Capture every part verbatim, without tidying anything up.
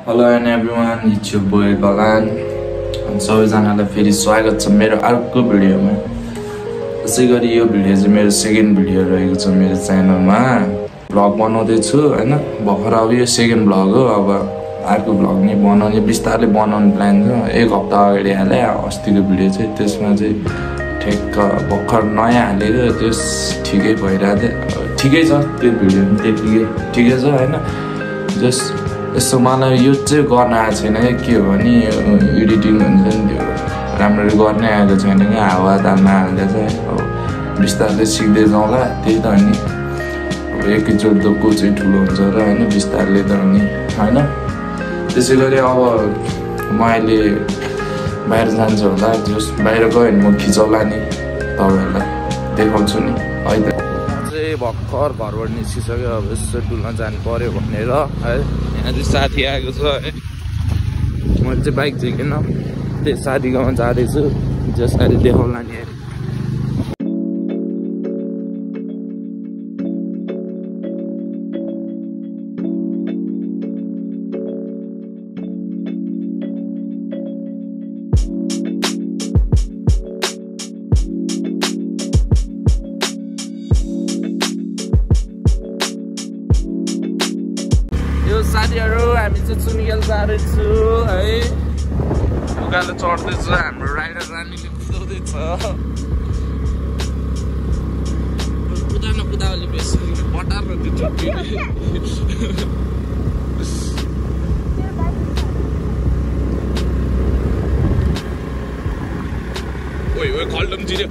Hello and everyone, it's your boy Galan and सबैजनालाई फेरि स्वागत छ मेरो अर्को भिडियोमा। त्यसै गरी यो भिडियो चाहिँ मेरो सेकेन्ड भिडियो रहेको छ मेरो च्यानलमा। भ्लग बनाउँदै छु हैन, भर्खर अब यो सेकेन्ड भ्लग हो। अब अर्को भ्लग नि बनाउने बिस्तारै बनाउने प्लान छ। एक हप्ता अगाडि हाले अस्तिको भिडियो चाहिँ त्यसमा चाहिँ ठेक्क भर्खर नयाँ हालेको त्यस ठिकै भइराथे ठिकै छ त्यो भिडियो पनि त्यतिकै ठिकै छ हैन। जस्ट यसो मलाई यो चाहिँ गर्न आएको छैन के हो भने एडिटिङ हुन्छ नि त्यो राम्ररी गर्नै आएको छैन कि हावा ताल्न हाल्दा चाहिँ अब बिस्तारै सिक्दै जाउँला त्यही त हो नि। अब एकैचोटि त को चाहिँ ठुलो हुन्छ र होइन बिस्तारले त हो नि होइन। त्यसै गरी अब म अहिले बाहिर जान्छु होला, जस बाहिर गयो भने म खिचौला नि तपाईँहरूलाई देखाउँछु नि है त। चाहिँ भर्खर घरबाट निस्किसक्यो, अब यसो डुल्न जानु पर्यो भनेर है। यहाँ चाहिँ साथी आएको छ है, मैले चाहिँ बाइक झिकेन त्यही साथीकोमा जाँदैछु, जस अहिले देखाउला नि। साथीहरु हामी चाहिँ चुनिखेल जाँदैछु है, उकालो चढ्दैछु। हाम्रो राइडर रानीले कुदाउँदैछ, कुदा नकुदा अलि बेसी पटार त्यो चट्टीले। ओइ ओइ खल्डम जिरे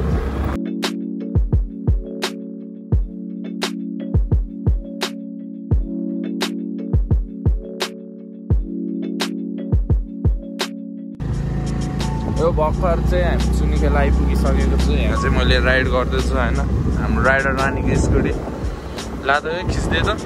यो भर्खर चाहिँ हामी चुनिखेल आइपुगिसकेको छु। यहाँ चाहिँ मैले राइड गर्दैछु होइन, हाम्रो राइडर रानीको स्कुटी लाँदै खिच्दै छ।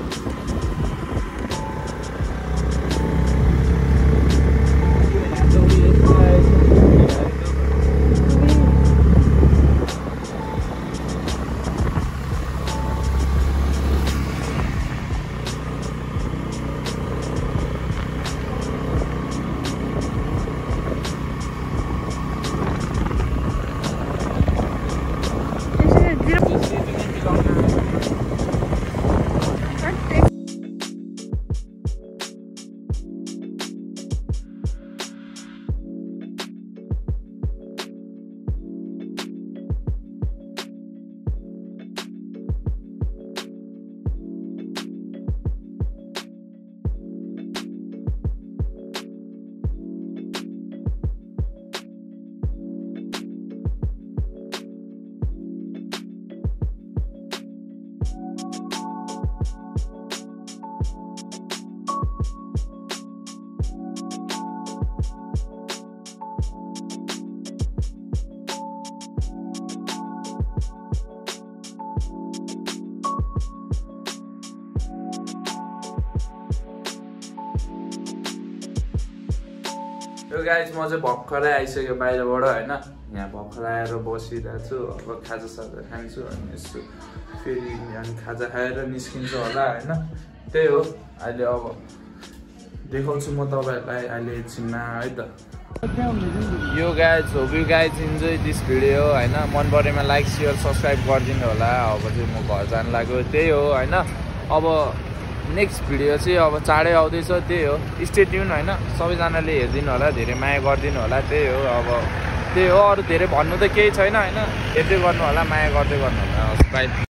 यो गाइज म चाहिँ भर्खरै आइसक्यो बाहिरबाट होइन, यहाँ भर्खर आएर बसिरहेको छु। अब खाजा साजा खान्छु अनि यसो फेरि अनि खाजा खाएर निस्किन्छु होला होइन। त्यही हो, अहिले अब देखाउँछु म तपाईँहरूलाई अहिले एकछिनमा है त। यो guys hope you guys enjoy this video होइन। मन परेमा लाइक सेयर सब्सक्राइब गरिदिनु होला। अब चाहिँ म घर जानु लाग्यो, त्यही हो होइन। अब नेक्स्ट भिडियो चाहिँ अब चाँडै आउँदैछ, त्यही हो। स्टे ट्युन होइन, सबैजनाले हेरिदिनु होला, धेरै माया गरिदिनु होला, त्यही हो। अब त्यही हो, अरू धेरै भन्नु त केही छैन होइन, हेर्दै गर्नु होला, माया गर्दै गर्नु होला। बाई।